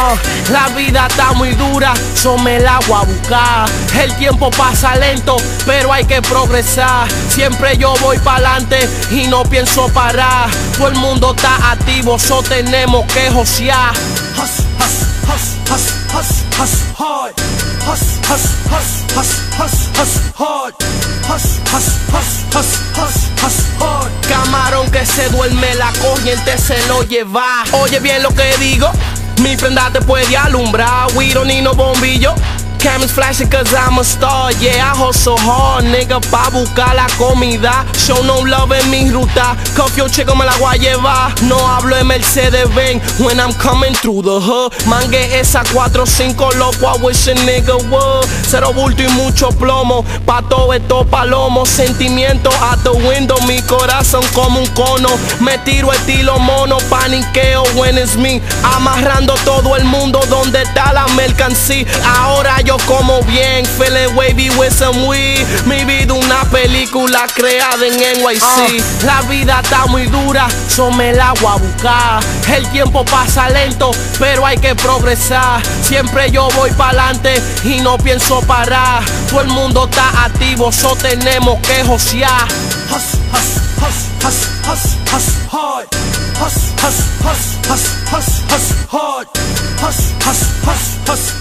La vida está muy dura, so me la voy a buscar. El tiempo pasa lento, pero hay que progresar. Siempre yo voy pa'lante y no pienso parar. Todo el mundo está activo, so tenemos que josear. Hustle, hustle, hustle, hustle, hustle hard. Hustle, hustle, hustle, hustle, hustle hard. Hustle, hustle, hustle, hustle, hustle hard. Camarón que se duerme, la corriente se lo lleva. Oye bien lo que digo, mi prenda te puede alumbrar. We don't need no bombillo. Cameras flashing cause I'm a star. Yeah, I hustle hard, nigga, pa' buscar la comida. Show no love en mi ruta. Coffee chico me la voy a llevar. No hablo de Mercedes-Benz when I'm coming through the hood. Mangue esa 4-5, loco, I wish a nigga would. Cero bulto y mucho plomo, pa' todo esto palomo. Sentimiento at the window, mi corazón como un cono. Me tiro estilo mono, paniqueo when it's me. Amarrando todo el mundo donde está la mercancía. Ahora yo como bien, feeling wavy with some weed. Mi vida una película creada en NYC. La vida está muy dura, so me la voy a buscar. El tiempo pasa lento, pero hay que progresar. Siempre yo voy pa'lante y no pienso parar. Todo el mundo está activo, so tenemos que josear. Hustle, hustle, hustle, hustle, hustle hard. Hustle, hustle, hustle, hustle, hustle hard. Hustle, hustle, hustle, hustle.